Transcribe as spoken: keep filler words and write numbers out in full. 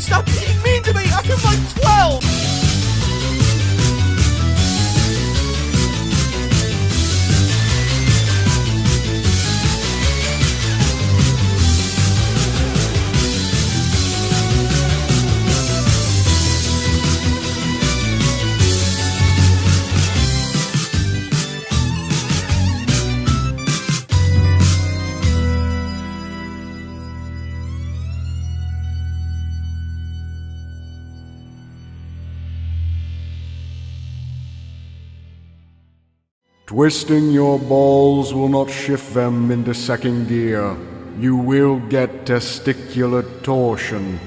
Stop being mean to me! I'm like twelve! Twisting your balls will not shift them into second gear. You will get testicular torsion.